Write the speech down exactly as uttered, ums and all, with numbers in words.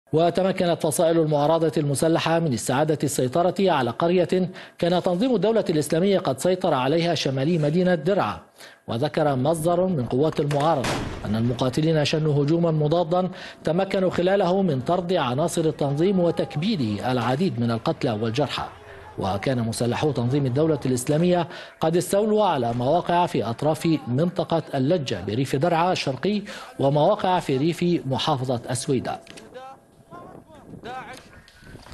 وتمكنت فصائل المعارضة المسلحة من استعادة السيطرة على قرية كان تنظيم الدولة الإسلامية قد سيطر عليها شمالي مدينة درعا. وذكر مصدر من قوات المعارضة أن المقاتلين شنوا هجوما مضادا تمكنوا خلاله من طرد عناصر التنظيم وتكبيد العديد من القتلى والجرحى. وكان مسلحو تنظيم الدولة الإسلامية قد استولوا على مواقع في أطراف منطقة اللجة بريف درعا الشرقي ومواقع في ريف محافظة السويداء.